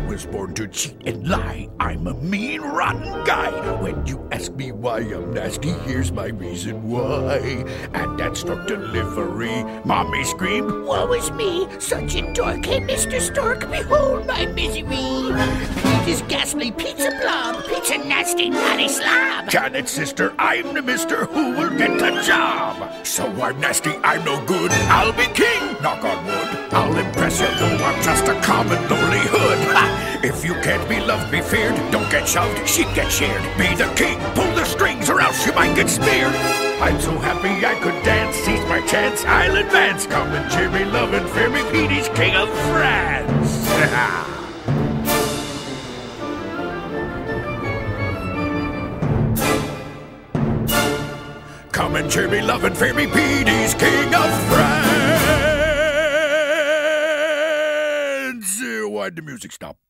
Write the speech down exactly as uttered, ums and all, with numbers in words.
was born to cheat and lie. I'm a mean, rotten guy. When you ask me why I'm nasty, here's my reason why. At that stork delivery, Mommy screamed, "Woe is me, such a dork! Hey, Mister Stork, behold my misery! Pete's ghastly pizza blob, pizza nasty, naughty slob! Janet's sister, I'm the mister who will get the job! So I'm nasty, I'm no good, I'll be king, knock on wood! I'll impress you, though I'm just a common lowly hood! Ha! If you can't be loved, be feared, don't get shoved, sheep get sheared! Be the king, pull the strings, or else you might get smeared! I'm so happy I could dance, seize my chance, I'll advance! Come and cheer me, love and fear me, Petey's king of France! Come and cheer me, love and fear me, Petey's king of France! Why'd the music stop?